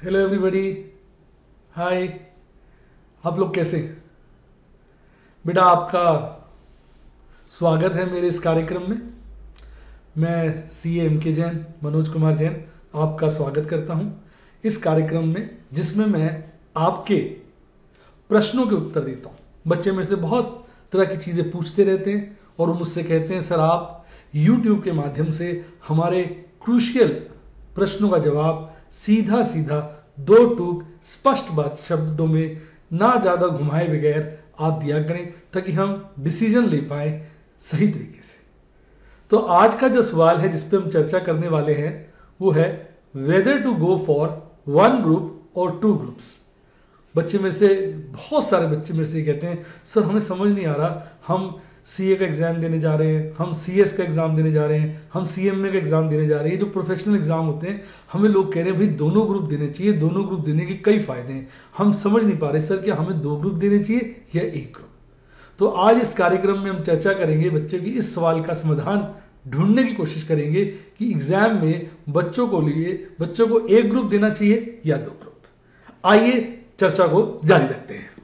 Hello everybody, हाय। आप लोग कैसे हैं? बेटा, आपका स्वागत है मेरे इस कार्यक्रम में। मैं सीए एमके जैन, मनोज कुमार जैन, आपका स्वागत करता हूं इस कार्यक्रम में, जिसमें मैं आपके प्रश्नों के उत्तर देता हूं। बच्चे मेरे से बहुत तरह की चीज़ें पूछते रहते हैं और वो मुझसे कहते हैं, सर आप यूट्यूब के माध्यम से हमारे क्रूशियल प्रश्नों का जवाब सीधा सीधा दो टूक स्पष्ट बात शब्दों में, ना ज़्यादा घुमाए बगैर आप दिया करें, ताकि हम डिसीजन ले पाए सही तरीके से। तो आज का जो सवाल है जिस पे हम चर्चा करने वाले हैं वो है whether to go for one group और टू ग्रुप्स। बच्चे मेरे से, बहुत सारे बच्चे मेरे से ये कहते हैं, सर हमें समझ नहीं आ रहा, हम सीए का एग्जाम देने जा रहे हैं, हम सीएस का एग्जाम देने जा रहे हैं, हम सीएमए का एग्जाम देने जा रहे हैं, जो प्रोफेशनल एग्जाम होते हैं, हमें लोग कह रहे हैं भाई दोनों ग्रुप देने चाहिए, दोनों ग्रुप देने के कई फायदे हैं, हम समझ नहीं पा रहे सर क्या हमें दो ग्रुप देने चाहिए या एक ग्रुप। तो आज इस कार्यक्रम में हम चर्चा करेंगे, बच्चे की इस सवाल का समाधान ढूंढने की कोशिश करेंगे कि एग्जाम में बच्चों को एक ग्रुप देना चाहिए या दो ग्रुप। आइए चर्चा को जारी रखते हैं।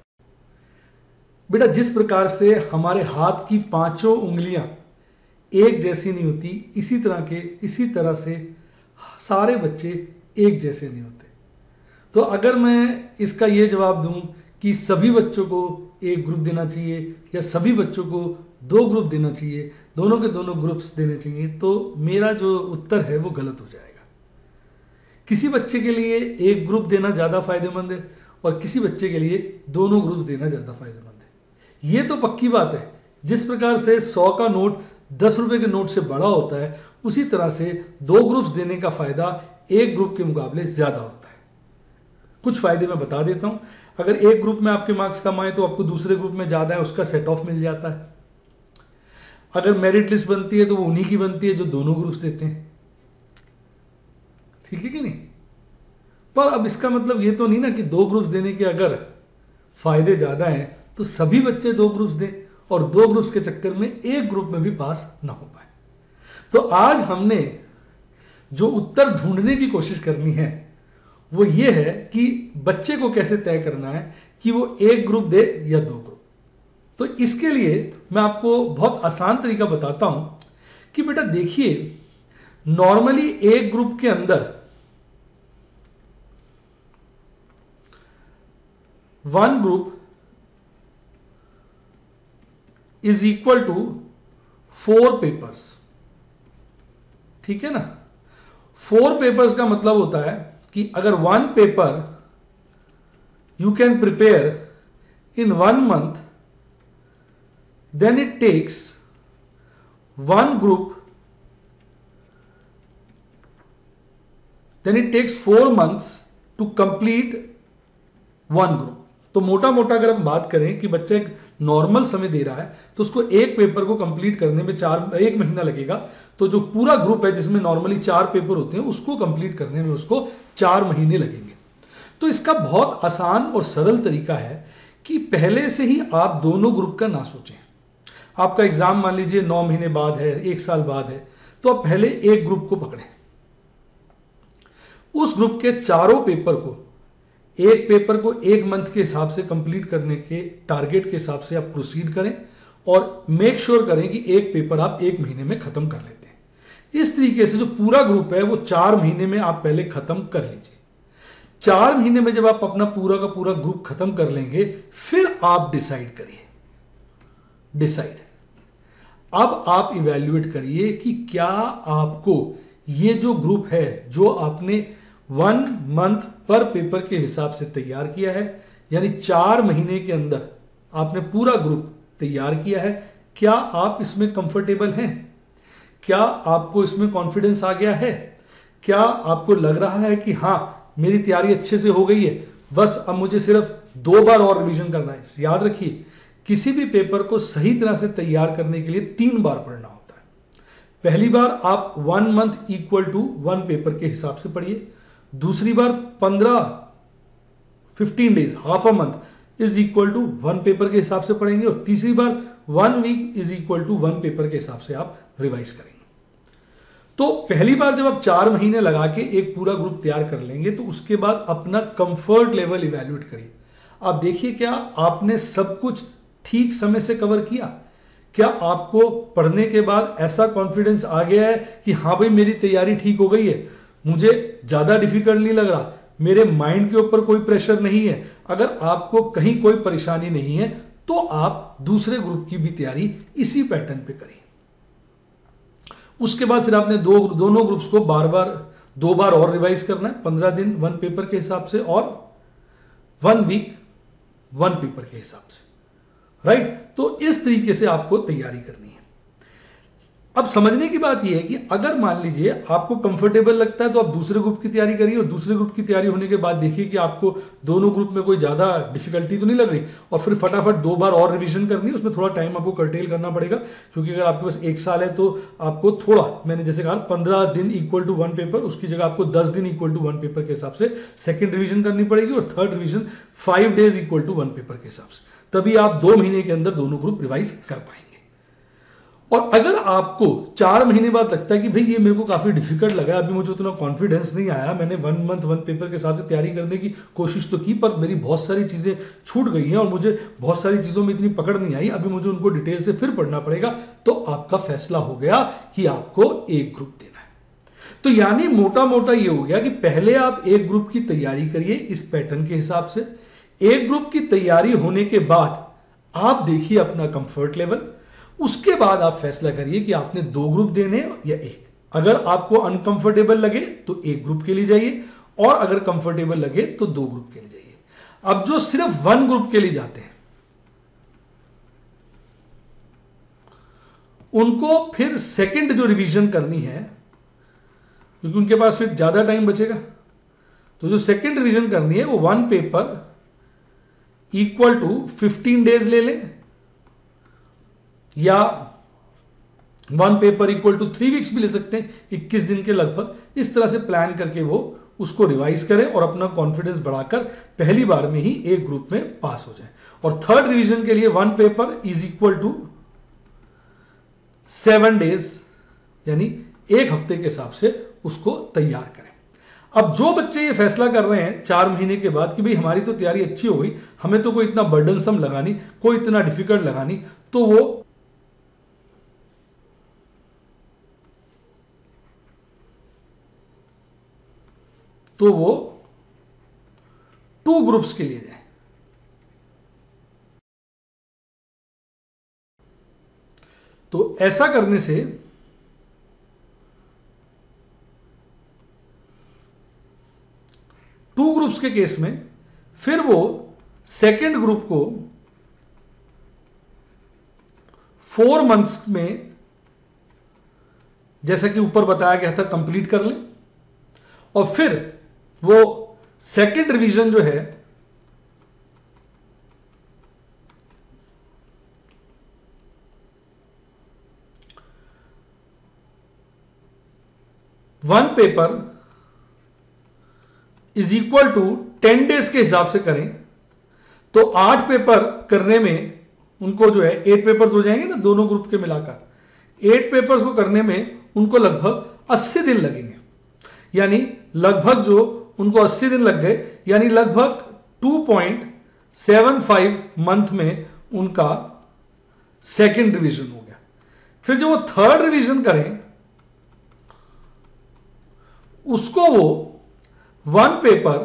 बेटा, जिस प्रकार से हमारे हाथ की पांचों उंगलियां एक जैसी नहीं होती, इसी तरह से सारे बच्चे एक जैसे नहीं होते। तो अगर मैं इसका यह जवाब दूं कि सभी बच्चों को एक ग्रुप देना चाहिए या सभी बच्चों को दो ग्रुप देना चाहिए, दोनों के दोनों ग्रुप्स देने चाहिए, तो मेरा जो उत्तर है वो गलत हो जाएगा। किसी बच्चे के लिए एक ग्रुप देना ज्यादा फायदेमंद है और किसी बच्चे के लिए दोनों ग्रुप्स देना ज्यादा फायदेमंद है। ये तो पक्की बात है। जिस प्रकार से 100 का नोट 10 रुपए के नोट से बड़ा होता है, उसी तरह से दो ग्रुप्स देने का फायदा एक ग्रुप के मुकाबले ज्यादा होता है। कुछ फायदे मैं बता देता हूं। अगर एक ग्रुप में आपके मार्क्स कम आए तो आपको दूसरे ग्रुप में ज्यादा है उसका सेट ऑफ मिल जाता है। अगर मेरिट लिस्ट बनती है तो वो उन्हीं की बनती है जो दोनों ग्रुप्स देते हैं। ठीक है कि नहीं? पर अब इसका मतलब ये तो नहीं ना कि दो ग्रुप्स देने के अगर फायदे ज्यादा हैं तो सभी बच्चे दो ग्रुप्स दें और दो ग्रुप्स के चक्कर में एक ग्रुप में भी पास ना हो पाए। तो आज हमने जो उत्तर ढूंढने की कोशिश करनी है वो ये है कि बच्चे को कैसे तय करना है कि वो एक ग्रुप दे या दो ग्रुप। तो इसके लिए मैं आपको बहुत आसान तरीका बताता हूं कि बेटा देखिए, नॉर्मली एक ग्रुप के अंदर one group is equal to 4 papers. ठीक है ना? 4 पेपर्स का मतलब होता है कि अगर one paper you can prepare in 1 month, then it takes one group, then it takes 4 months to complete one group. तो मोटा मोटा अगर हम बात करें कि बच्चा एक नॉर्मल समय दे रहा है तो उसको एक पेपर को कंप्लीट करने में 1 महीना लगेगा। तो जो पूरा ग्रुप है जिसमें नॉर्मली 4 पेपर होते हैं उसको कंप्लीट करने में उसको 4 महीने लगेंगे। तो इसका बहुत आसान और सरल तरीका है कि पहले से ही आप दोनों ग्रुप का ना सोचें। आपका एग्जाम मान लीजिए 9 महीने बाद है, 1 साल बाद है, तो आप पहले एक ग्रुप को पकड़ें। उस ग्रुप के चारों पेपर को, एक पेपर को 1 मंथ के हिसाब से कंप्लीट करने के टारगेट के हिसाब से आप प्रोसीड करें और मेक श्योर करें कि एक पेपर आप 1 महीने में खत्म कर लेते हैं। इस तरीके से जो पूरा ग्रुप है वो 4 महीने में आप पहले खत्म कर लीजिए। 4 महीने में जब आप अपना पूरा का पूरा ग्रुप खत्म कर लेंगे फिर आप डिसाइड करिए। अब आप इवैल्यूएट करिए कि क्या आपको ये जो ग्रुप है जो आपने 1 मंथ पर पेपर के हिसाब से तैयार किया है, यानी 4 महीने के अंदर आपने पूरा ग्रुप तैयार किया है, क्या आप इसमें कंफर्टेबल हैं? क्या आपको इसमें कॉन्फिडेंस आ गया है? क्या आपको लग रहा है कि हां मेरी तैयारी अच्छे से हो गई है, बस अब मुझे सिर्फ 2 बार और रिवीजन करना है? याद रखिए, किसी भी पेपर को सही तरह से तैयार करने के लिए 3 बार पढ़ना होता है। पहली बार आप 1 मंथ इक्वल टू 1 पेपर के हिसाब से पढ़िए। दूसरी बार 15 days, half a month is equal to 1 paper के हिसाब से पढ़ेंगे और तीसरी बार 1 week is equal to 1 paper के हिसाब से आप रिवाइज करेंगे। तो पहली बार जब आप 4 महीने लगा के एक पूरा ग्रुप तैयार कर लेंगे तो उसके बाद अपना कंफर्ट लेवल इवैल्यूएट करिए। आप देखिए क्या आपने सब कुछ ठीक समय से कवर किया? क्या आपको पढ़ने के बाद ऐसा कॉन्फिडेंस आ गया है कि हाँ भाई मेरी तैयारी ठीक हो गई है, मुझे ज्यादा डिफिकल्ट नहीं लग रहा, मेरे माइंड के ऊपर कोई प्रेशर नहीं है? अगर आपको कहीं कोई परेशानी नहीं है तो आप दूसरे ग्रुप की भी तैयारी इसी पैटर्न पे करिए। उसके बाद फिर आपने दोनों ग्रुप्स को दो बार और रिवाइज करना है, 15 दिन 1 पेपर के हिसाब से और 1 वीक 1 पेपर के हिसाब से, राइट? तो इस तरीके से आपको तैयारी करनी है। अब समझने की बात यह है कि अगर मान लीजिए आपको कंफर्टेबल लगता है तो आप दूसरे ग्रुप की तैयारी करिए, और दूसरे ग्रुप की तैयारी होने के बाद देखिए कि आपको दोनों ग्रुप में कोई ज्यादा डिफिकल्टी तो नहीं लग रही, और फिर फटाफट 2 बार और रिवीजन करनी है। उसमें थोड़ा टाइम आपको कर्टेल करना पड़ेगा, क्योंकि अगर आपके पास 1 साल है तो आपको थोड़ा, मैंने जैसे कहा 15 दिन इक्वल टू 1 पेपर, उसकी जगह आपको 10 दिन इक्वल टू 1 पेपर के हिसाब से सेकेंड रिविजन करनी पड़ेगी, और third revision 5 days equal to 1 paper के हिसाब से। तभी आप 2 महीने के अंदर दोनों ग्रुप रिवाइज कर पाएंगे। और अगर आपको 4 महीने बाद लगता है कि भाई ये मेरे को काफी डिफिकल्ट लगा, अभी मुझे उतना कॉन्फिडेंस नहीं आया, मैंने 1 मंथ 1 पेपर के हिसाब से तैयारी करने की कोशिश तो की पर मेरी बहुत सारी चीजें छूट गई हैं और मुझे बहुत सारी चीजों में इतनी पकड़ नहीं आई, अभी मुझे उनको डिटेल से फिर पढ़ना पड़ेगा, तो आपका फैसला हो गया कि आपको एक ग्रुप देना है। तो यानी मोटा मोटा ये हो गया कि पहले आप एक ग्रुप की तैयारी करिए इस पैटर्न के हिसाब से। एक ग्रुप की तैयारी होने के बाद आप देखिए अपना कंफर्ट लेवल, उसके बाद आप फैसला करिए कि आपने 2 ग्रुप देने या एक। अगर आपको अनकंफर्टेबल लगे तो एक ग्रुप के लिए जाइए, और अगर कंफर्टेबल लगे तो 2 ग्रुप के लिए जाइए। अब जो सिर्फ 1 ग्रुप के लिए जाते हैं उनको फिर सेकंड जो रिवीजन करनी है, क्योंकि उनके पास फिर ज्यादा टाइम बचेगा, तो जो सेकंड रिवीजन करनी है वो 1 पेपर इक्वल टू 15 डेज ले लें, या 1 पेपर इक्वल टू 3 वीक्स भी ले सकते हैं, 21 दिन के लगभग। इस तरह से प्लान करके वो उसको रिवाइज करें और अपना कॉन्फिडेंस बढ़ाकर पहली बार में ही एक ग्रुप में पास हो जाए। और थर्ड रिवीजन के लिए 1 paper is equal to 7 days, यानी 1 हफ्ते के हिसाब से उसको तैयार करें। अब जो बच्चे ये फैसला कर रहे हैं 4 महीने के बाद कि भाई हमारी तो तैयारी अच्छी हो गई, हमें तो कोई इतना बर्डनसम लगा नहीं, कोई इतना डिफिकल्ट लगा नहीं, तो वो तो वो 2 ग्रुप्स के लिए जाए। तो ऐसा करने से टू ग्रुप्स के केस में फिर वो सेकेंड ग्रुप को 4 मंथ्स में, जैसा कि ऊपर बताया गया था, कंप्लीट कर लें, और फिर वो सेकेंड रिवीजन जो है one paper is equal to 10 days के हिसाब से करें। तो 8 पेपर करने में उनको जो है 8 पेपर्स हो जाएंगे ना दोनों ग्रुप के मिलाकर, 8 पेपर्स को करने में उनको लगभग 80 दिन लगेंगे, यानी लगभग जो उनको 80 दिन लग गए, यानी लगभग 2.75 मंथ में उनका सेकेंड रिवीजन हो गया। फिर जो वो थर्ड रिवीजन करें उसको वो 1 पेपर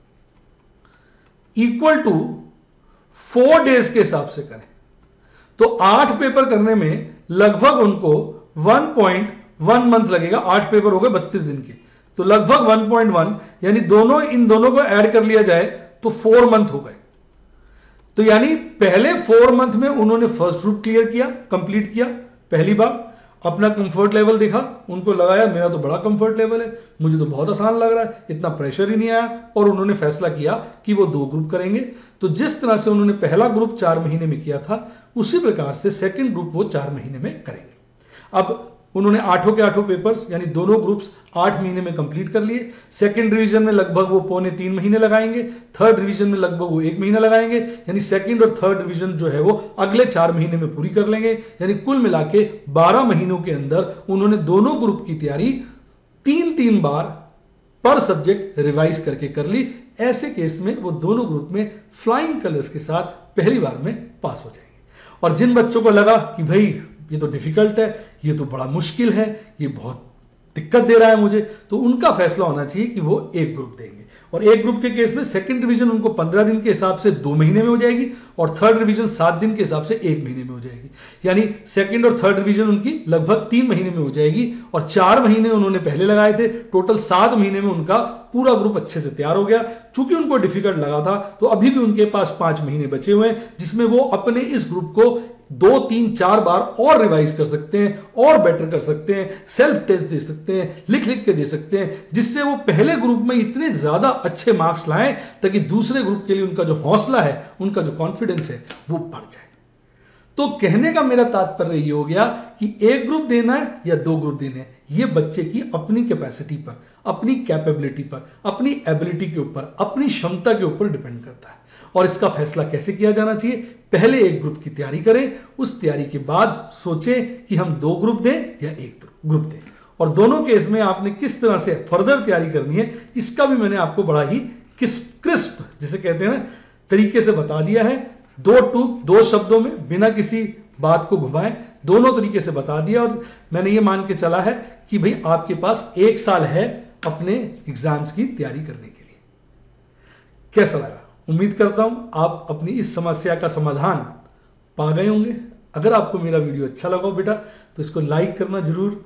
इक्वल टू 4 डेज के हिसाब से करें। तो 8 पेपर करने में लगभग उनको 1.1 मंथ लगेगा। 8 पेपर हो गए 32 दिन के, तो लगभग 1.1, यानी इन दोनों को ऐड कर लिया जाए तो 4 मंथ हो गए। तो यानी पहले 4 मंथ में उन्होंने फर्स्ट ग्रुप क्लियर किया, कंप्लीट किया, पहली बार अपना कंफर्ट लेवल देखा, उनको लगा यार मेरा तो बड़ा कंफर्ट लेवल है, मुझे तो बहुत आसान लग रहा है, इतना प्रेशर ही नहीं आया, और उन्होंने फैसला किया कि वो 2 ग्रुप करेंगे। तो जिस तरह से उन्होंने पहला ग्रुप 4 महीने में किया था, उसी प्रकार से सेकंड ग्रुप वो 4 महीने में करेंगे। अब उन्होंने आठों के आठों पेपर्स यानी दोनों ग्रुप्स 8 महीने में कंप्लीट कर लिए। सेकंड रिवीजन में लगभग वो 2.25-3 महीने लगाएंगे। थर्ड रिवीजन में लगभग वो 1 महीना लगाएंगे, यानी सेकंड और थर्ड रिवीजन जो है वो अगले 4 महीने में पूरी कर लेंगे। यानी कुल मिला के 12 महीनों के अंदर उन्होंने दोनों ग्रुप की तैयारी 3-3 बार पर सब्जेक्ट रिवाइज करके कर ली। ऐसे केस में वो दोनों ग्रुप में फ्लाइंग कलर्स के साथ पहली बार में पास हो जाएंगे। और जिन बच्चों को लगा कि भाई ये तो डिफिकल्ट है, ये तो बड़ा मुश्किल है, ये बहुत दिक्कत दे रहा है मुझे, तो उनका फैसला होना चाहिए कि वो एक ग्रुप देंगे। और एक ग्रुप के केस में सेकंड रिवीजन उनको 15 दिन के हिसाब से 2 महीने में हो जाएगी और थर्ड रिवीजन 7 दिन के हिसाब से 1 महीने में हो जाएगी। यानी सेकंड और थर्ड रिवीजन उनकी लगभग 3 महीने में हो जाएगी और 4 महीने उन्होंने पहले लगाए थे। टोटल 7 महीने में उनका पूरा ग्रुप अच्छे से तैयार हो गया। चूंकि उनको डिफिकल्ट लगा था तो अभी भी उनके पास 5 महीने बचे हुए हैं, जिसमें वो अपने इस ग्रुप को 2, 3, 4 बार और रिवाइज कर सकते हैं और बेटर कर सकते हैं, सेल्फ टेस्ट दे सकते हैं, लिख लिख के दे सकते हैं, जिससे वो पहले ग्रुप में इतने ज्यादा अच्छे मार्क्स लाएं ताकि दूसरे ग्रुप के लिए उनका जो हौसला है, उनका जो कॉन्फिडेंस है वो बढ़ जाए। तो कहने का मेरा तात्पर्य ये हो गया कि एक ग्रुप देना है या 2 ग्रुप देने हैं, ये बच्चे की अपनी कैपेसिटी पर, अपनी कैपेबिलिटी पर, अपनी एबिलिटी के ऊपर, अपनी क्षमता के ऊपर डिपेंड करता है। और इसका फैसला कैसे किया जाना चाहिए? पहले एक ग्रुप की तैयारी करें, उस तैयारी के बाद सोचें कि हम 2 ग्रुप दें या 1 ग्रुप दें। और दोनों केस में आपने किस तरह से फर्दर तैयारी करनी है, इसका भी मैंने आपको बड़ा ही क्रिस्प जिसे कहते हैं ना तरीके से बता दिया है। 2 शब्दों में बिना किसी बात को घुमाए दोनों तरीके से बता दिया। और मैंने ये मान के चला है कि भाई आपके पास 1 साल है अपने एग्जाम्स की तैयारी करने के लिए। कैसा लगा? उम्मीद करता हूं आप अपनी इस समस्या का समाधान पा गए होंगे। अगर आपको मेरा वीडियो अच्छा लगा हो बेटा तो इसको लाइक करना जरूर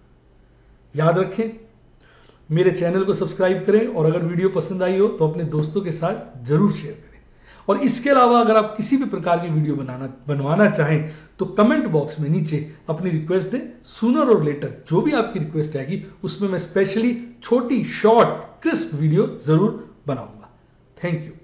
याद रखें। मेरे चैनल को सब्सक्राइब करें और अगर वीडियो पसंद आई हो तो अपने दोस्तों के साथ जरूर शेयर करें। और इसके अलावा अगर आप किसी भी प्रकार की वीडियो बनवाना चाहें तो कमेंट बॉक्स में नीचे अपनी रिक्वेस्ट दें। सूनर और लेटर जो भी आपकी रिक्वेस्ट आएगी उसमें मैं स्पेशली छोटी शॉर्ट क्रिस्प वीडियो जरूर बनाऊंगा। Thank you.